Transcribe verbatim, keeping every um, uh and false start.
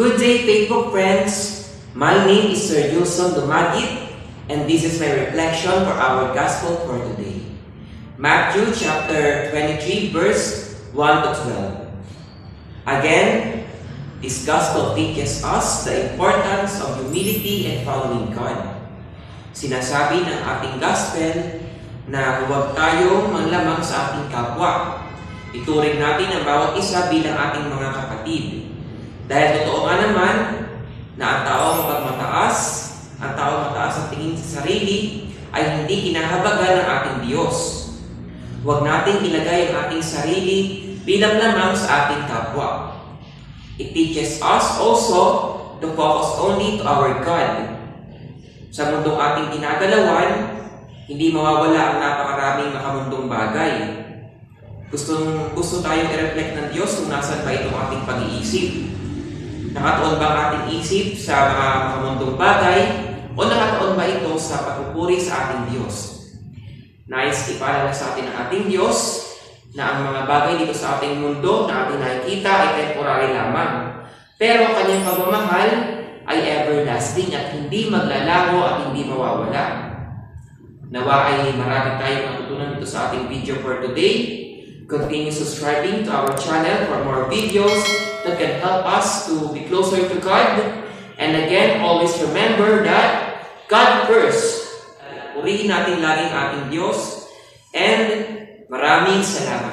Good day, Faithbook friends. My name is Sir Yulson Dumagit, and this is my reflection for our Gospel for today. Matthew chapter twenty-three, verse one to twelve. Again, this Gospel teaches us the importance of humility and following God. Sinasabi ng ating Gospel na huwag tayong manlamang sa ating kapwa. Ituring natin ang bawat isa bilang ating mga kapatid. Dahil totoo nga naman na ang tao mapagmataas, ang tao mataas ang tingin sa sarili, ay hindi kinahabagan ng ating Diyos. Huwag nating ilagay ang ating sarili bilang lamang sa ating kapwa. It teaches us also to focus only to our God. Sa mundong ating ginagalawan, hindi mawawala ang napakaraming makamundong bagay. Gusto, gusto tayong i-reflect ng Diyos kung nasan ba itong ating pag-iisip. Nakatuon ba ang ating isip sa mga makamundong bagay o nakatuon ba ito sa pagpupuri sa ating Diyos? Nais ipaalala sa atin ng ating Diyos na ang mga bagay dito sa ating mundo na ating nakikita ay temporary lamang. Pero kanyang pagmamahal ay everlasting at hindi maglalaho at hindi mawawala. Nawa ay marami tayong matutunan dito sa ating video for today. Continue subscribing to our channel for more videos that can help us to be closer to God. And again, always remember that God first. Purihin natin laging ating Diyos. And maraming salamat.